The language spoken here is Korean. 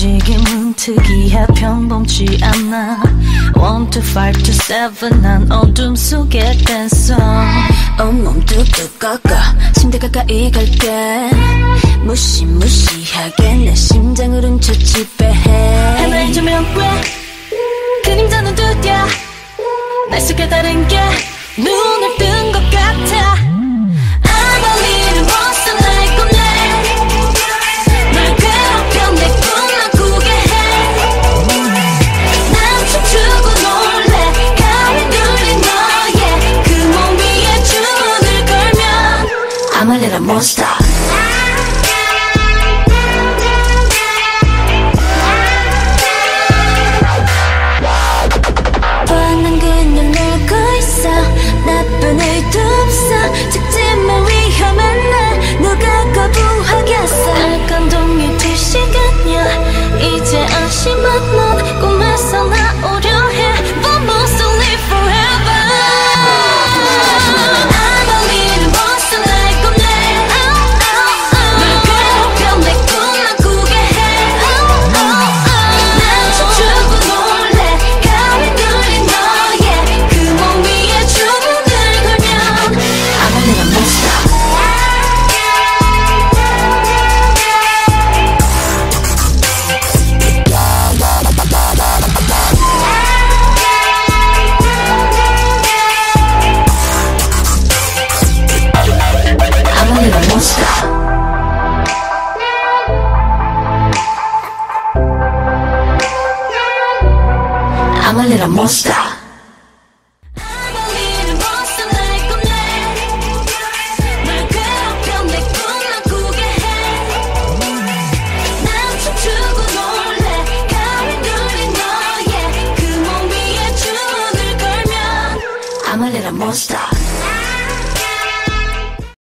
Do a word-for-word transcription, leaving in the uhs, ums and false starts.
움직임은 특이해 평범치 않아 One to five to seven 난 어둠 속에 댄서 온몸 뚝뚝 꺾어 침대 가까이 갈게 무시무시하게 내 심장을 훔쳐 지배해 하나의 조명 왜 그림자는 두드려 날 속에 다른 게 눈을 뜬 것 같아 I'm a little monster like a man 널 괴롭혀 내 꿈만 꾸게 해난 춤추고 놀래 가위 눌린 너의 그 몸 위에 주문을 걸면 I'm a little monster 뻔한 그냥 놀고 있어 나쁜 의도 없어 직진만 위험한 날 누가 거부하겠어 날 감동이 될 시간이야 이제 안심한 넌 꿈에서 나오려 해 But must live forever I'm a little monster like a man 널 괴롭혀 내 꿈만 꾸게 해난 춤추고 놀래 가위 눌린 너의 그 몸 위에 주문을 걸면 I'm a little monster I'm a little monster I'm a little monster I'm a little monster like a man 널 괴롭혀 내 꿈만 꾸게 해난 춤추고 놀래 가위 눌린 너의 그 몸 위에 주문을 걸면 I'm a little monster